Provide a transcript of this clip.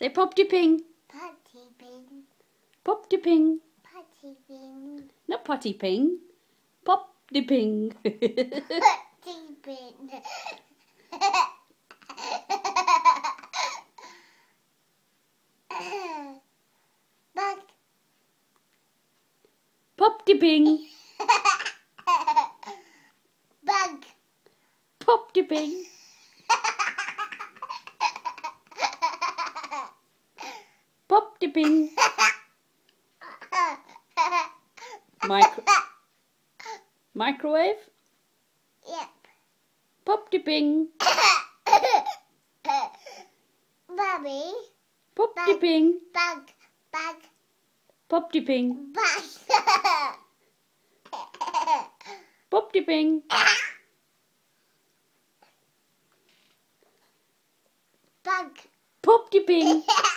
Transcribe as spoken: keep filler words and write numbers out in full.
Say pop de ping. Potty ping. Pop de ping. Potty ping. Not potty ping. Pop de ping. Potty ping. Bug. Pop de ping. Bug. Pop de ping. Pop de ping. Micro Microwave. Yep. Pop de ping. Bobby. Pop de ping. Bug. Bug. Pop de ping. Bug. Pop de ping. Bug. Pop de ping.